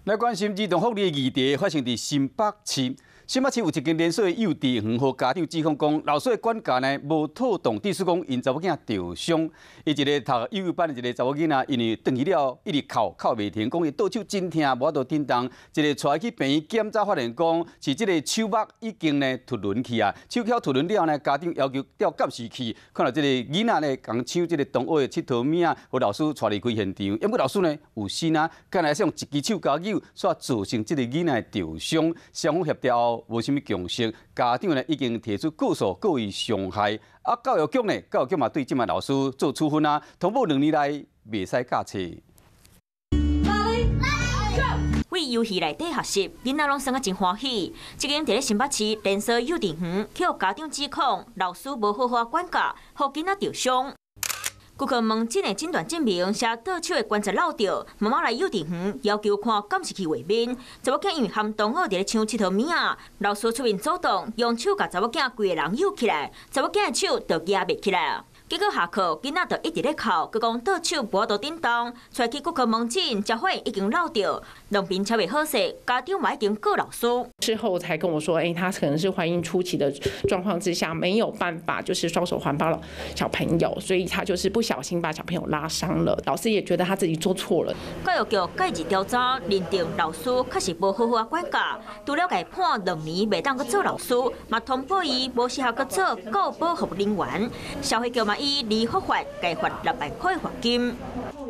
来关心儿童福利的议题发生伫新北市。新北市有一间连锁的幼稚园，和家长指控讲，老师的管教呢无妥当，致使讲因查某囝受伤。伊一个读幼儿班的一个查某囡仔，因为转去了，一直哭袂停，讲伊倒手真疼，无法度振动。一个带去病院检查，发现讲是这个手目已经呢脱轮去啊。手脚脱轮了呢，家长要求调监视器，看到这个囡仔呢，共抢这个同学的佚佗物啊，和老师带离开现场。因为老师呢有心啊，干来是用一只手交扭，所造成这个囡仔的受伤。双方协调后无啥物共识，家长呢已经提出告诉故意伤害。啊，教育局呢，教育局嘛对这名老师做处分啊，通报2年内袂使教册。 为游戏内底学习，囡仔拢生啊真欢喜。这间伫咧新北市连锁幼稚园，去互家长指控老师无好好管教，互囡仔受伤。顾客问诊的诊断证明写倒手的关节落掉，妈妈来幼稚园要求看监视器画面。查某囝因为含同学伫咧抢佚佗物仔，老师出面阻挡，用手甲查某囝规个人扭起来，查某囝的手就举袂起来。结果下课，囡仔就一直咧哭，佮讲倒手无法度振动，带去骨科门诊，才发现已经落掉，两边超袂好势，家长嘛已经告老师。 事后才跟我说，他可能是怀孕初期的状况之下，没有办法就是双手环抱小朋友，所以他就是不小心把小朋友拉伤了。老师也觉得他自己做错了。 教育局介入调查，认定老师确实无好好管教，除了该判2年袂当佮做老师，嘛通报伊无适合佮做教保护人员。消费局嘛以离合法，该罚6万块罚金。